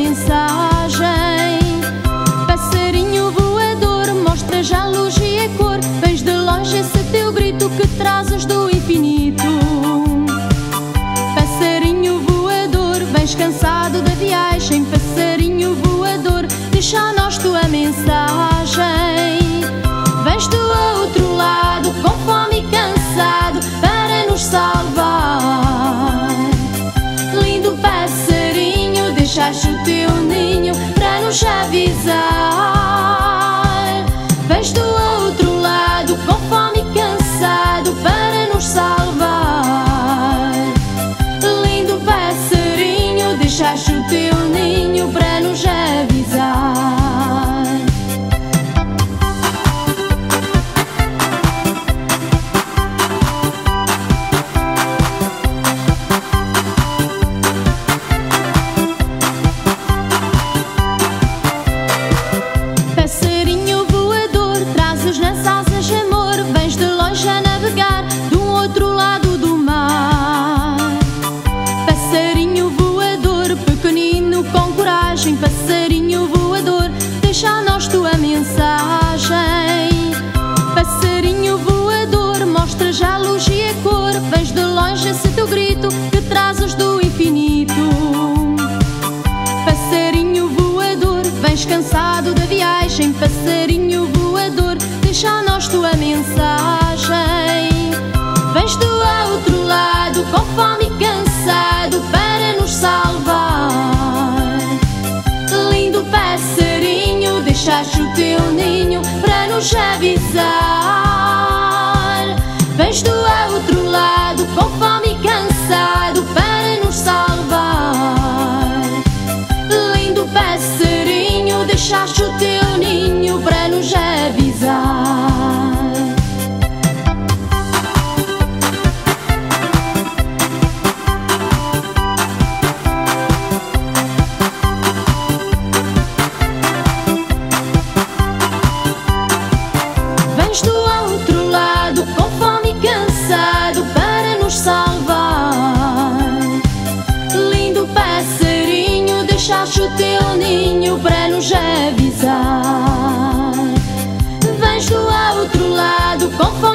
mensagem. Passarinho voador, mostra já luz e a cor. Vens de longe esse teu grito que trazes do infinito. Passarinho voador, vens cansado da viagem. Passarinho voador, deixa a nós tua mensagem. Vens do outro lado, com fome e cansado, para nos salvar. Lindo passarinho, deixaste o teu ninho para nos avisar. Vens do outro lado, com fome e cansado, para nos salvar. Lindo passarinho, deixaste o teu ninho para nos avisar. Passarinho voador, trazes nas asas amor. Vens de longe a navegar do outro lado do mar. Passarinho voador, pequenino com coragem. Passarinho voador, deixa a nós tua mensagem. Passarinho voador, mostra já a luz e a cor. Vens de longe esse teu grito que trazes do infinito. Passarinho voador, vens cansado da viagem. Passarinho voador, deixa a nós tua mensagem. Vens do outro lado, com fome e cansado, para nos salvar. Lindo passarinho, deixaste o teu ninho para nos avisar. Vens do outro lado, com fome e cansado, para nos salvar. Lindo passarinho, deixaste o teu ninho para nos avisar. Vens do outro lado, com fome e cansado, para nos salvar. Lindo passarinho, deixaste o teu ninho para nos avisar. Vens do outro lado, com fome